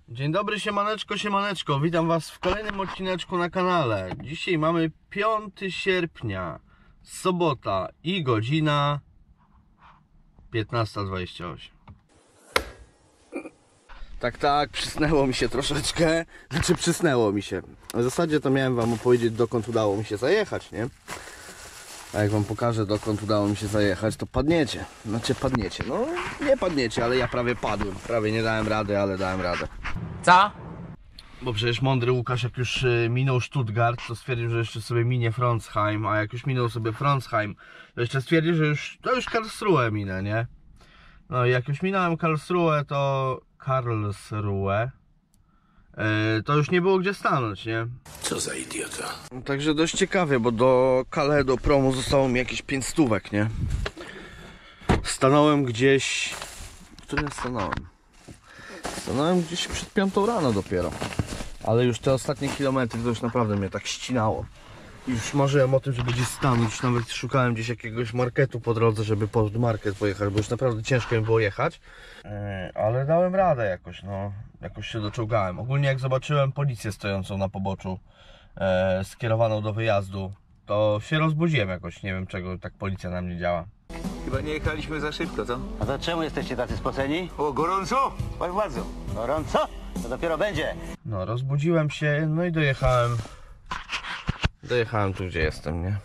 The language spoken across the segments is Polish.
Dzień dobry, siemaneczko, siemaneczko. Witam Was w kolejnym odcineczku na kanale. Dzisiaj mamy 5 sierpnia, sobota i godzina 15:28. Tak, przysnęło mi się troszeczkę. Przysnęło mi się. W zasadzie to miałem Wam opowiedzieć, dokąd udało mi się zajechać, nie? A jak Wam pokażę, dokąd udało mi się zajechać, to padniecie. Padniecie. No, nie padniecie, ale ja prawie padłem. Prawie nie dałem rady, ale dałem radę. Co? Bo przecież mądry Łukasz, jak już minął Stuttgart, to stwierdził, że jeszcze sobie minie Fronsheim, a jak już minął sobie Fronsheim, to jeszcze stwierdził, że już Karlsruhe minę, nie? No i jak już minąłem Karlsruhe, to już nie było gdzie stanąć, nie? Co za idiota. Także dość ciekawie, bo do Calais, do promu zostało mi jakieś 5 stówek, nie? Stanąłem gdzieś... W którym stanąłem? Stanąłem gdzieś przed 5 rano dopiero. Ale już te ostatnie kilometry to już naprawdę mnie tak ścinało. Już marzyłem o tym, żeby gdzieś stanąć. Już nawet szukałem gdzieś jakiegoś marketu po drodze, żeby pod market pojechać, bo już naprawdę ciężko mi było jechać. Ale dałem radę jakoś, no. Jakoś się doczołgałem. Ogólnie jak zobaczyłem policję stojącą na poboczu, skierowaną do wyjazdu, to się rozbudziłem jakoś. Nie wiem, czego tak policja na mnie działa. Chyba nie jechaliśmy za szybko, co? A to czemu jesteście tacy spoceni? O, gorąco? Oj, władzo. Gorąco? To dopiero będzie. No, rozbudziłem się, no i dojechałem tu, gdzie jestem, nie?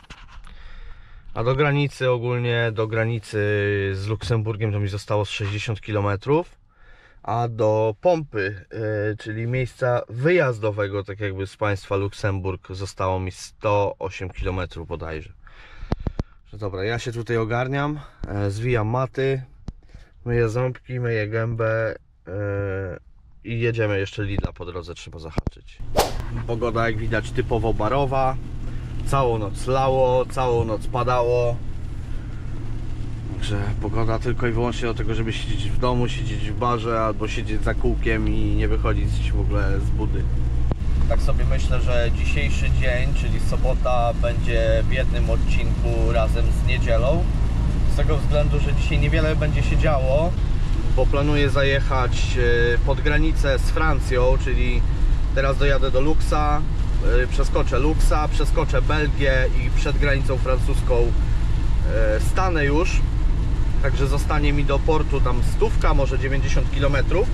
A do granicy, ogólnie do granicy z Luksemburgiem to mi zostało z 60 km, a do pompy, czyli miejsca wyjazdowego, tak jakby z państwa Luksemburg, zostało mi 108 km bodajże. Dobra, ja się tutaj ogarniam, zwijam maty, myję ząbki, myję gębę i jedziemy. Jeszcze Lidla po drodze trzeba zahaczyć. Pogoda, jak widać, typowo barowa. Całą noc lało, całą noc padało. Także pogoda tylko i wyłącznie do tego, żeby siedzieć w domu, siedzieć w barze albo siedzieć za kółkiem i nie wychodzić w ogóle z budy. Tak sobie myślę, że dzisiejszy dzień, czyli sobota, będzie w jednym odcinku razem z niedzielą. Z tego względu, że dzisiaj niewiele będzie się działo, bo planuję zajechać pod granicę z Francją, czyli teraz dojadę do Luxa, przeskoczę Luxa, przeskoczę Belgię i przed granicą francuską stanę już. Także zostanie mi do portu tam 100, może 90 km.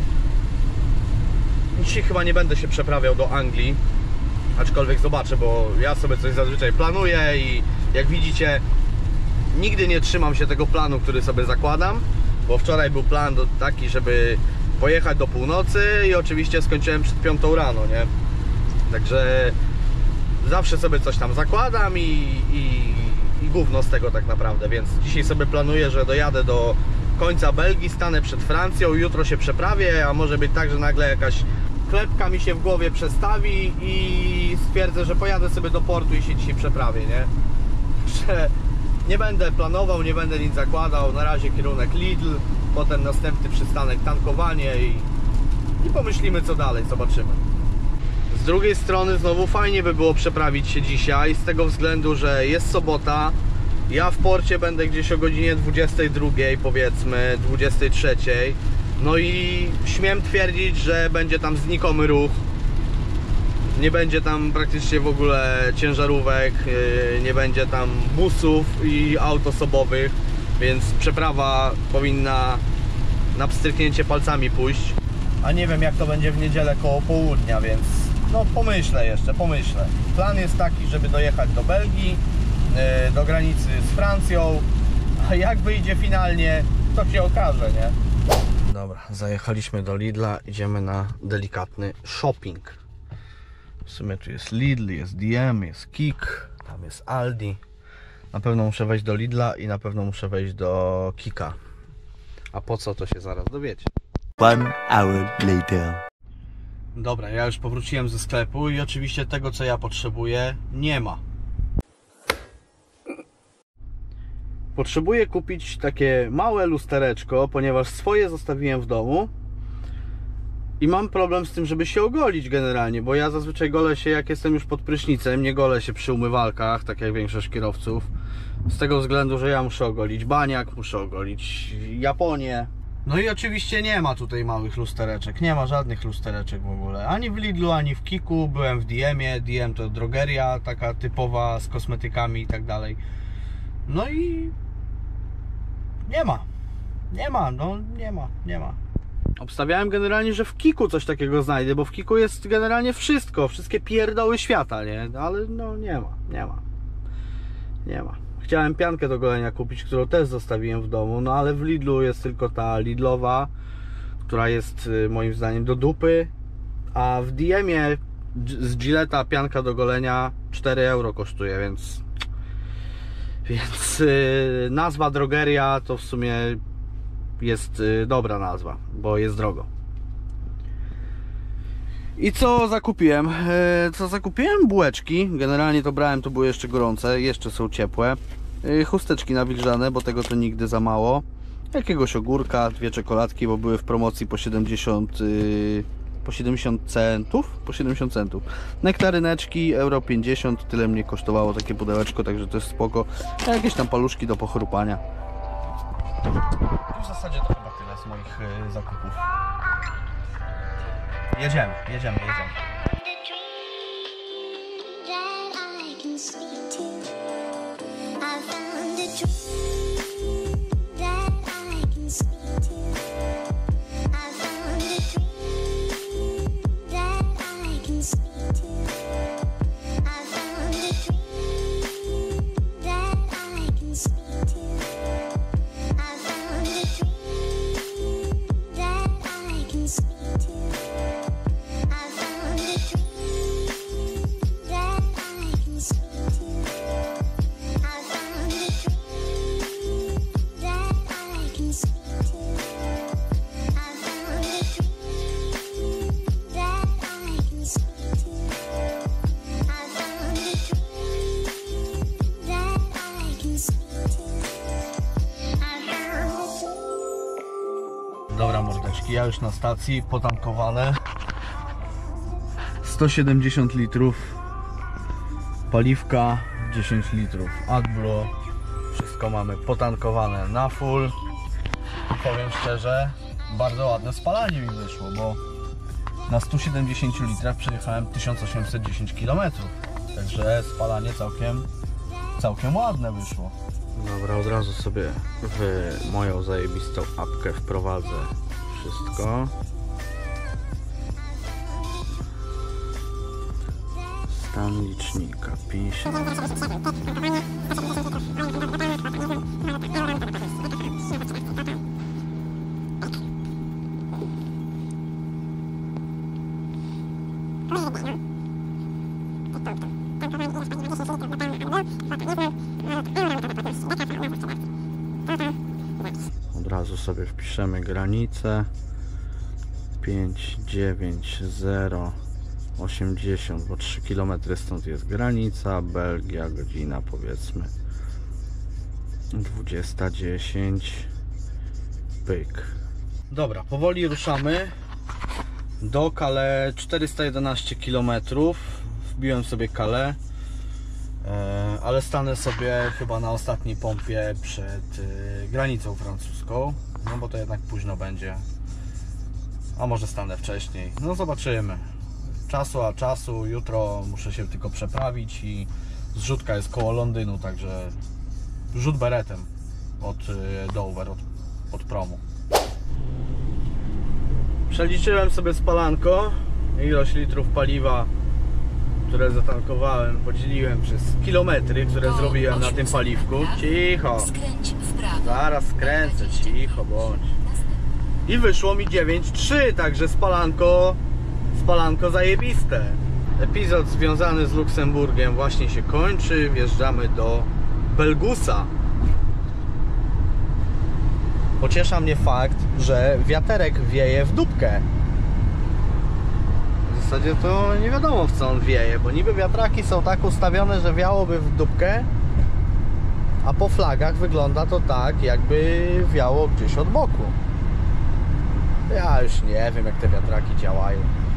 Dzisiaj chyba nie będę się przeprawiał do Anglii, aczkolwiek zobaczę, bo ja sobie coś zazwyczaj planuję i jak widzicie, nigdy nie trzymam się tego planu, który sobie zakładam, bo wczoraj był plan taki, żeby pojechać do północy i oczywiście skończyłem przed 5 rano, nie? Także zawsze sobie coś tam zakładam i gówno z tego tak naprawdę, więc dzisiaj sobie planuję, że dojadę do końca Belgii, stanę przed Francją, jutro się przeprawię, a może być tak, że nagle jakaś klepka mi się w głowie przestawi i stwierdzę, że pojadę sobie do portu i się dzisiaj przeprawię, nie? Że nie będę planował, nie będę nic zakładał, na razie kierunek Lidl, potem następny przystanek tankowanie i pomyślimy, co dalej, zobaczymy. Z drugiej strony znowu fajnie by było przeprawić się dzisiaj, z tego względu, że jest sobota. Ja w porcie będę gdzieś o godzinie 22, powiedzmy 23. No i śmiem twierdzić, że będzie tam znikomy ruch. Nie będzie tam praktycznie w ogóle ciężarówek, nie będzie tam busów i aut osobowych, więc przeprawa powinna na pstryknięcie palcami pójść. A nie wiem, jak to będzie w niedzielę koło południa, więc no pomyślę. Plan jest taki, żeby dojechać do Belgii, do granicy z Francją, a jak wyjdzie finalnie, to się okaże, nie? Dobra, zajechaliśmy do Lidla, idziemy na delikatny shopping. W sumie tu jest Lidl, jest DM, jest Kik, tam jest Aldi. Na pewno muszę wejść do Lidla i na pewno muszę wejść do Kika. A po co, to się zaraz dowiecie. 1 hour later. Dobra, ja już powróciłem ze sklepu i oczywiście tego, co ja potrzebuję, nie ma. Potrzebuję kupić takie małe lustereczko, ponieważ swoje zostawiłem w domu i mam problem z tym, żeby się ogolić generalnie, bo ja zazwyczaj golę się, jak jestem już pod prysznicem, nie golę się przy umywalkach, tak jak większość kierowców, z tego względu, że ja muszę ogolić baniak, muszę ogolić Japonię, No i oczywiście nie ma tutaj małych lustereczek, nie ma żadnych lustereczek w ogóle. Ani w Lidlu, ani w Kiku, byłem w DM-ie. DM to drogeria taka typowa z kosmetykami i tak dalej. No i nie ma. Obstawiałem generalnie, że w Kiku coś takiego znajdę, bo w Kiku jest generalnie wszystko, wszystkie pierdoły świata, nie? Ale no nie ma. Chciałem piankę do golenia kupić, którą też zostawiłem w domu, no ale w Lidlu jest tylko ta Lidlowa, która jest moim zdaniem do dupy, a w DM-ie z Gilletta pianka do golenia 4 euro kosztuje, więc nazwa drogeria to w sumie jest dobra nazwa, bo jest drogo. I co zakupiłem? Bułeczki. Generalnie to brałem, to były jeszcze gorące, jeszcze są ciepłe. Chusteczki nawilżane, bo tego to nigdy za mało. Jakiegoś ogórka, 2 czekoladki, bo były w promocji po 70 centów. Po 70 centów. Nektaryneczki, euro 50, tyle mnie kosztowało takie pudełeczko, także to jest spoko. A jakieś tam paluszki do pochrupania. W zasadzie to chyba tyle z moich zakupów. Jedziemy. Dobra mordeczki, ja już na stacji, potankowane 170 litrów paliwka, 10 litrów AdBlue, wszystko mamy potankowane na full i powiem szczerze, bardzo ładne spalanie mi wyszło, bo na 170 litrach przejechałem 1810 km, także spalanie całkiem ładne wyszło. Dobra, od razu sobie w moją zajebistą apkę wprowadzę wszystko. Stan licznika pisze. Od razu sobie wpiszemy granicę 59080, bo 3 km stąd jest granica. Belgia, godzina powiedzmy 20:10. Pyk. Dobra, powoli ruszamy do Calais, 411 km. Wbiłem sobie Calais, ale stanę sobie chyba na ostatniej pompie przed granicą francuską, no bo to jednak późno będzie, a może stanę wcześniej, no zobaczymy. Czasu, jutro muszę się tylko przeprawić i zrzutka jest koło Londynu, także rzut beretem od Dover, od promu. Przeliczyłem sobie spalanko, ilość litrów paliwa, które zatankowałem, podzieliłem przez kilometry, które zrobiłem na tym paliwku. Cicho, zaraz skręcę, cicho bądź. I wyszło mi 9,3, także spalanko zajebiste. Epizod związany z Luksemburgiem właśnie się kończy, wjeżdżamy do Belgusa. Pociesza mnie fakt, że wiaterek wieje w dupkę. W zasadzie to nie wiadomo, w co on wieje, bo niby wiatraki są tak ustawione, że wiałoby w dupkę, a po flagach wygląda to tak, jakby wiało gdzieś od boku. Ja już nie wiem, jak te wiatraki działają.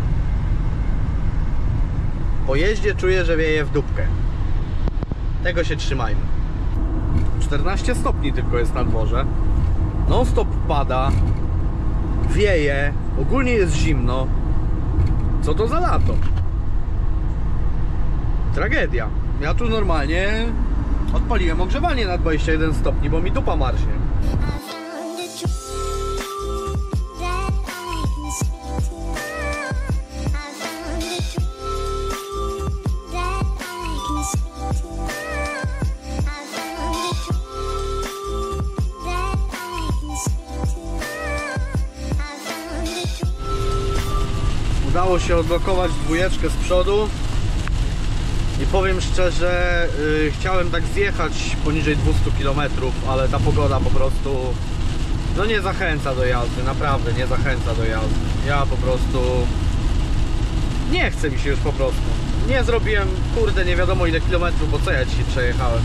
Po jeździe czuję, że wieje w dupkę. Tego się trzymajmy. 14 stopni tylko jest na dworze. Non stop pada. wieje, ogólnie jest zimno. Co to za lato? Tragedia. Ja tu normalnie odpaliłem ogrzewanie na 21 stopni, bo mi dupa marznie. Udało się odblokować dwójeczkę z przodu i powiem szczerze, chciałem tak zjechać poniżej 200 km, ale ta pogoda po prostu no nie zachęca do jazdy, naprawdę nie zachęca do jazdy. Ja po prostu nie chce mi się już po prostu. Nie zrobiłem, kurde, nie wiadomo ile kilometrów, bo co ja dzisiaj przejechałem?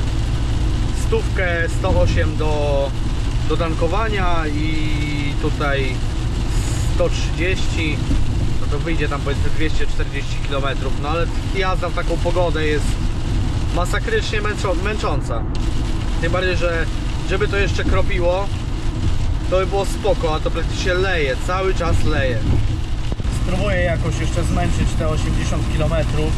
108 do tankowania i tutaj 130, no to wyjdzie tam powiedzmy 240 km, no ale jazda w taką pogodę jest masakrycznie męcząca. Tym bardziej, że żeby to jeszcze kropiło, to by było spoko, a to praktycznie leje, cały czas leje. Spróbuję jakoś jeszcze zmęczyć te 80 km,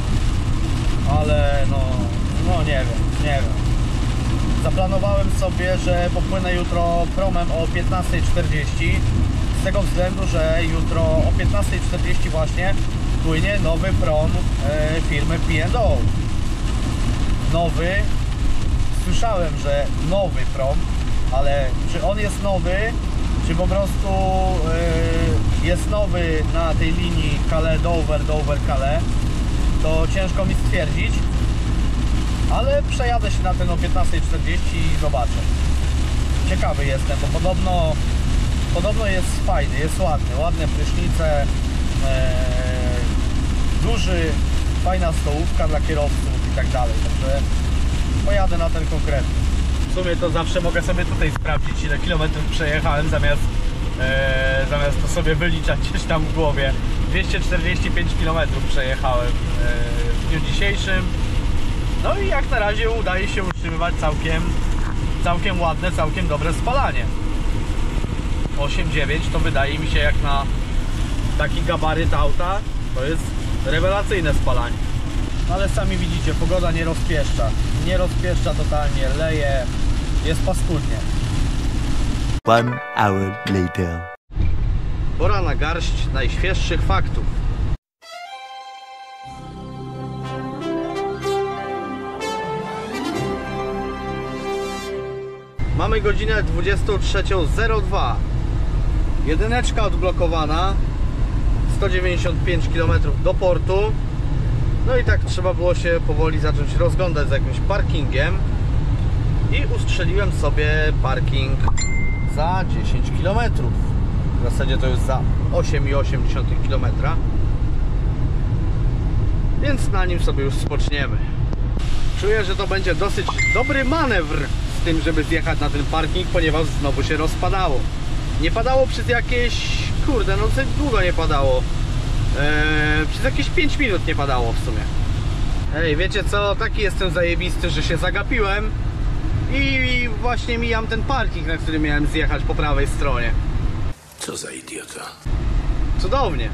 ale no nie wiem. Zaplanowałem sobie, że popłynę jutro promem o 15:40, z tego względu, że jutro o 15:40 właśnie płynie nowy prom firmy P&O. Nowy, słyszałem, że nowy prom, ale czy on jest nowy, czy po prostu jest nowy na tej linii Calais-Dover-Calais, to ciężko mi stwierdzić, ale przejadę się na ten o 15:40 i zobaczę. Ciekawy jestem, bo podobno jest fajny, jest ładny, ładne prysznice, duży, fajna stołówka dla kierowców i tak dalej, także pojadę na ten konkretny. W sumie to zawsze mogę sobie tutaj sprawdzić, ile kilometrów przejechałem, zamiast to sobie wyliczać gdzieś tam w głowie. 245 km przejechałem w dniu dzisiejszym. No i jak na razie udaje się utrzymywać całkiem ładne, całkiem dobre spalanie. 8,9 to wydaje mi się, jak na taki gabaryt auta, to jest rewelacyjne spalanie. Ale sami widzicie, pogoda nie rozpieszcza totalnie, leje, jest paskudnie. 1 hour later. Pora na garść najświeższych faktów. Mamy godzinę 23:02. Jedyneczka odblokowana, 195 km do portu. No i tak trzeba było się powoli zacząć rozglądać za jakimś parkingiem i ustrzeliłem sobie parking za 10 km. W zasadzie to jest za 8,8 km, więc na nim sobie już spoczniemy. Czuję, że to będzie dosyć dobry manewr z tym, żeby zjechać na ten parking, ponieważ znowu się rozpadało. Nie padało przez jakieś, kurde, no dosyć długo nie padało. Przez jakieś 5 minut nie padało w sumie. Ej, wiecie co? Taki jestem zajebisty, że się zagapiłem i właśnie mijam ten parking, na który miałem zjechać po prawej stronie. Co za idiota. Cudownie.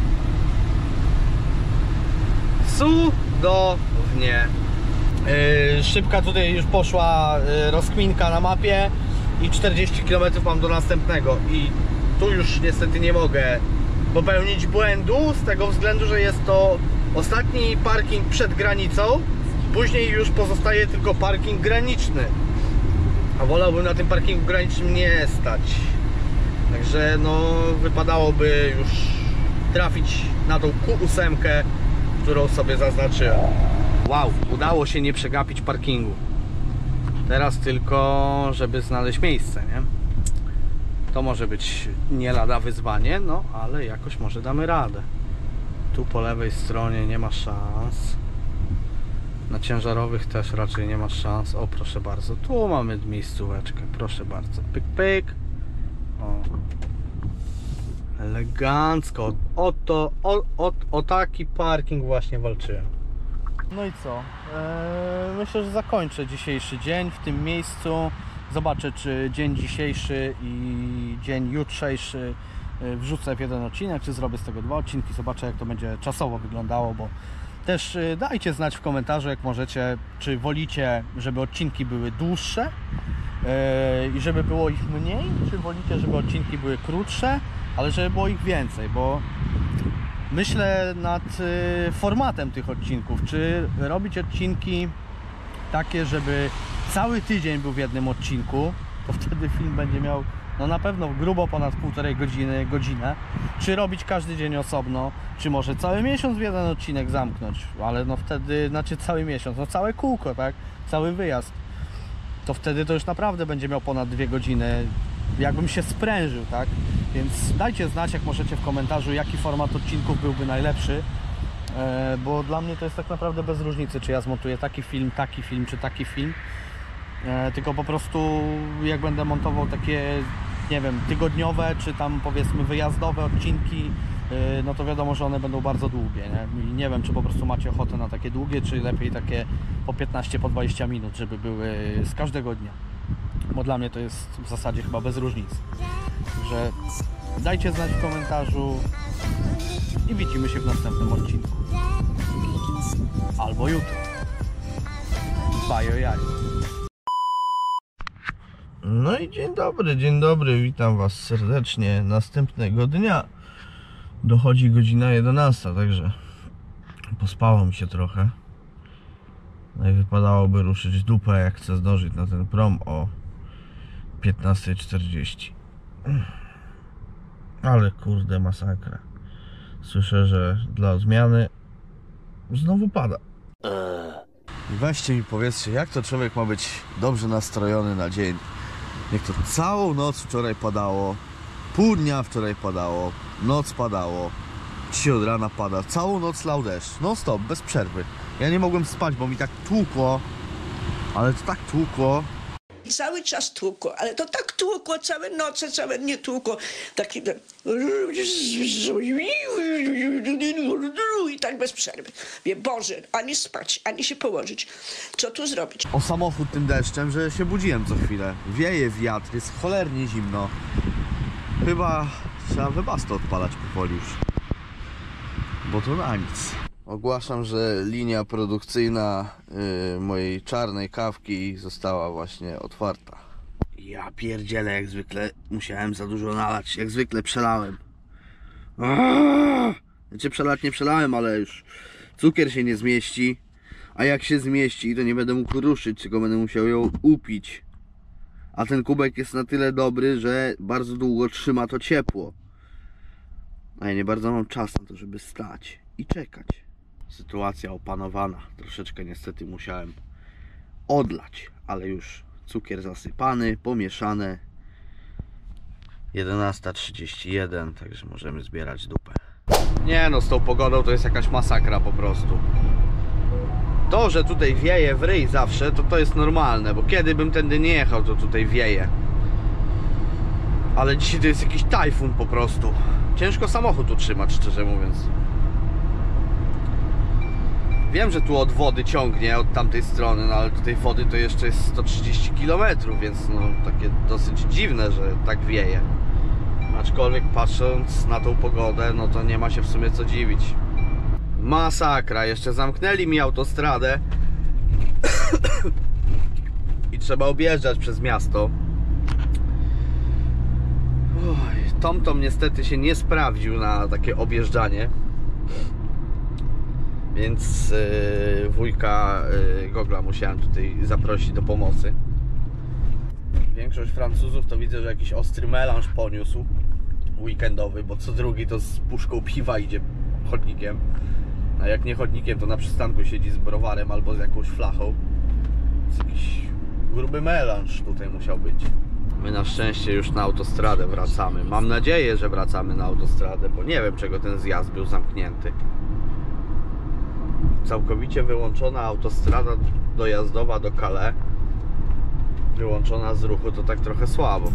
Cudownie. Szybka tutaj już poszła rozkminka na mapie i 40 km mam do następnego i tu już niestety nie mogę popełnić błędu z tego względu, że jest to ostatni parking przed granicą, później już pozostaje tylko parking graniczny, a wolałbym na tym parkingu granicznym nie stać, także no wypadałoby już trafić na tą Q8, którą sobie zaznaczyłem. Wow, udało się nie przegapić parkingu. Teraz tylko, żeby znaleźć miejsce, nie? To może być nie lada wyzwanie, no ale jakoś może damy radę. Tu po lewej stronie nie ma szans. Na ciężarowych też raczej nie ma szans. O, proszę bardzo, tu mamy miejscóweczkę, proszę bardzo. Pyk, pyk. O. Elegancko. O taki parking właśnie walczyłem. No i co? Myślę, że zakończę dzisiejszy dzień w tym miejscu. Zobaczę, czy dzień dzisiejszy i dzień jutrzejszy wrzucę w jeden odcinek, czy zrobię z tego 2 odcinki, zobaczę jak to będzie czasowo wyglądało, bo też dajcie znać w komentarzu, jak możecie, czy wolicie, żeby odcinki były dłuższe i żeby było ich mniej, czy wolicie, żeby odcinki były krótsze, ale żeby było ich więcej, bo myślę nad formatem tych odcinków, czy robić odcinki takie, żeby cały tydzień był w jednym odcinku, to wtedy film będzie miał no na pewno grubo ponad 1,5 godziny, godzinę, czy robić każdy dzień osobno, czy może cały miesiąc w jeden odcinek zamknąć, ale no wtedy, znaczy cały miesiąc, no całe kółko, tak, cały wyjazd, to wtedy to już naprawdę będzie miał ponad 2 godziny, jakbym się sprężył, tak, więc dajcie znać, jak możecie, w komentarzu, jaki format odcinków byłby najlepszy, bo dla mnie to jest tak naprawdę bez różnicy, czy ja zmontuję taki film, czy taki film, tylko po prostu jak będę montował takie, nie wiem, tygodniowe, czy tam powiedzmy wyjazdowe odcinki, no to wiadomo, że one będą bardzo długie, nie? I nie wiem, czy po prostu macie ochotę na takie długie, czy lepiej takie po 15, po 20 minut, żeby były z każdego dnia, bo dla mnie to jest w zasadzie chyba bez różnicy. Także dajcie znać w komentarzu i widzimy się w następnym odcinku. Albo jutro. Bye, No i dzień dobry, witam Was serdecznie. Następnego dnia dochodzi godzina 11, także pospało mi się trochę. No i wypadałoby ruszyć dupę, jak chcę zdążyć na ten prom o 15:40. Ale kurde, masakra. Słyszę, że dla odmiany znowu pada. Weźcie mi powiedzcie, jak to człowiek ma być dobrze nastrojony na dzień? Jak to całą noc wczoraj padało, pół dnia wczoraj padało, noc padało, dzisiaj od rana pada, całą noc lał deszcz, non stop, bez przerwy. Ja nie mogłem spać, bo mi tak tłukło, ale to tak tłukło. Cały czas tłukło, ale to tak tłukło, całe noce, całe dnie tłukło. Taki... I tak bez przerwy. Wie, Boże, ani spać, ani się położyć. Co tu zrobić? O samochód tym deszczem, że się budziłem co chwilę. Wieje wiatr, jest cholernie zimno. Chyba trzeba wybastę odpalać powoli już, bo to na nic. Ogłaszam, że linia produkcyjna mojej czarnej kawki została właśnie otwarta. Ja pierdzielę, jak zwykle musiałem za dużo nalać, jak zwykle przelałem. Znaczy przelać nie przelałem, ale już cukier się nie zmieści, a jak się zmieści, to nie będę mógł ruszyć, tylko będę musiał ją upić. A ten kubek jest na tyle dobry, że bardzo długo trzyma to ciepło. A ja nie bardzo mam czas na to, żeby stać i czekać. Sytuacja opanowana. Troszeczkę niestety musiałem odlać, ale już cukier zasypany, pomieszane. 11:31, także możemy zbierać dupę. Nie no, z tą pogodą to jest jakaś masakra po prostu. To, że tutaj wieje w ryj zawsze, to jest normalne, bo kiedy bym tędy nie jechał, to tutaj wieje. Ale dzisiaj to jest jakiś tajfun po prostu. Ciężko samochód utrzymać, szczerze mówiąc. Wiem, że tu od wody ciągnie, od tamtej strony, no ale do tej wody to jeszcze jest 130 km, więc no takie dosyć dziwne, że tak wieje. Aczkolwiek patrząc na tą pogodę, no to nie ma się w sumie co dziwić. Masakra, jeszcze zamknęli mi autostradę i trzeba objeżdżać przez miasto. TomTom niestety się nie sprawdził na takie objeżdżanie, więc wujka Gogla musiałem tutaj zaprosić do pomocy. Większość Francuzów to widzę, że jakiś ostry melanż poniósł weekendowy, bo co drugi to z puszką piwa idzie chodnikiem, a jak nie chodnikiem, to na przystanku siedzi z browarem albo z jakąś flachą. Więc jakiś gruby melanż tutaj musiał być. My na szczęście już na autostradę wracamy. Mam nadzieję, że wracamy na autostradę, bo nie wiem, czego ten zjazd był zamknięty. Całkowicie wyłączona autostrada dojazdowa do Calais, wyłączona z ruchu, to tak trochę słabo.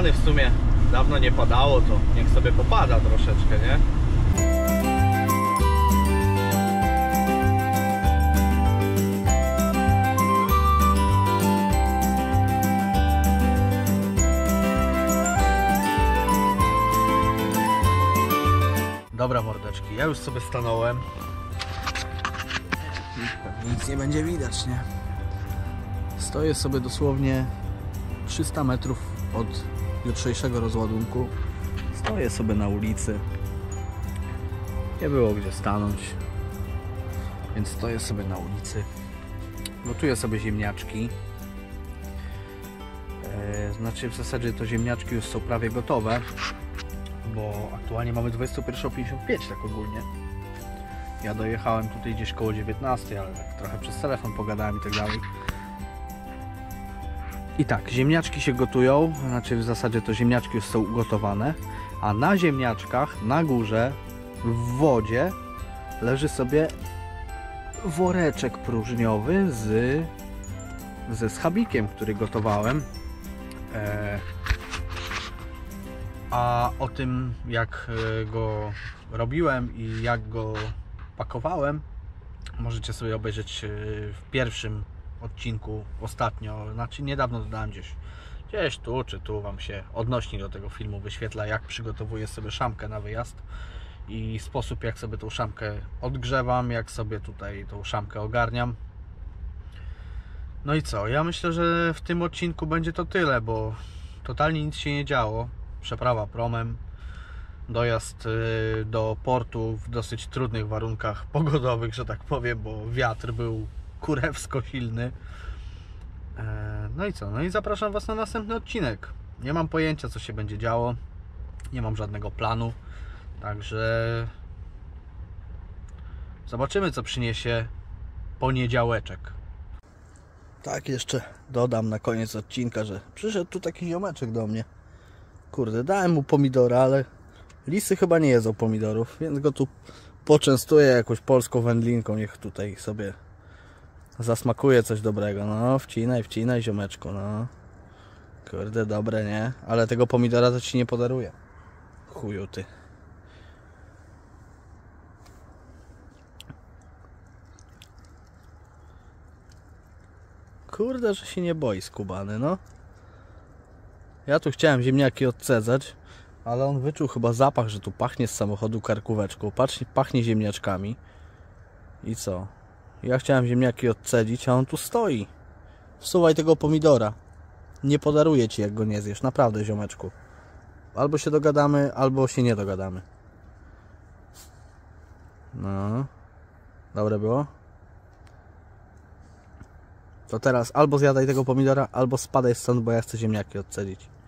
rozgrzany w sumie. Dawno nie padało, to niech sobie popada troszeczkę, nie? Dobra mordeczki, ja już sobie stanąłem. Pewnie nic nie będzie widać, nie? Stoję sobie dosłownie 300 metrów od jutrzejszego rozładunku. Stoję sobie na ulicy. Nie było gdzie stanąć, więc stoję sobie na ulicy. Gotuję sobie ziemniaczki. Znaczy w zasadzie to ziemniaczki już są prawie gotowe, bo aktualnie mamy 21:55 tak ogólnie. Ja dojechałem tutaj gdzieś koło 19, ale tak trochę przez telefon pogadałem i tak dalej. I tak, ziemniaczki się gotują, znaczy w zasadzie to ziemniaczki już są ugotowane, a na ziemniaczkach, na górze, w wodzie leży sobie woreczek próżniowy ze schabikiem, który gotowałem. A o tym, jak go robiłem i jak go pakowałem, możecie sobie obejrzeć w pierwszym odcinku ostatnio, znaczy niedawno dodałem gdzieś tu czy tu wam się odnośnik do tego filmu wyświetla, jak przygotowuję sobie szamkę na wyjazd i sposób, jak sobie tą szamkę odgrzewam, jak sobie tutaj tą szamkę ogarniam. No i co? Ja myślę, że w tym odcinku będzie to tyle, bo totalnie nic się nie działo. Przeprawa promem, dojazd do portu w dosyć trudnych warunkach pogodowych, że tak powiem, bo wiatr był kurewsko silny. No i co? No i zapraszam was na następny odcinek. Nie mam pojęcia, co się będzie działo. Nie mam żadnego planu. Także zobaczymy, co przyniesie poniedziałeczek. Tak, jeszcze dodam na koniec odcinka, że przyszedł tu taki ziomeczek do mnie. Kurde, dałem mu pomidora, ale lisy chyba nie jedzą pomidorów, więc go tu poczęstuję jakąś polską wędlinką. Niech tutaj sobie zasmakuje coś dobrego. No, wcinaj ziomeczku, no. Kurde, dobre, nie? Ale tego pomidora to ci nie podaruję. Chuju ty. Kurde, że się nie boi skubany, no. Ja tu chciałem ziemniaki odcedzać, ale on wyczuł chyba zapach, że tu pachnie z samochodu karkóweczką. Patrz, pachnie ziemniaczkami. I co? Ja chciałem ziemniaki odcedzić, a on tu stoi. Wsuwaj tego pomidora. Nie podaruję ci, jak go nie zjesz. Naprawdę, ziomeczku. Albo się dogadamy, albo się nie dogadamy. No. Dobre było? To teraz albo zjadaj tego pomidora, albo spadaj stąd, bo ja chcę ziemniaki odcedzić.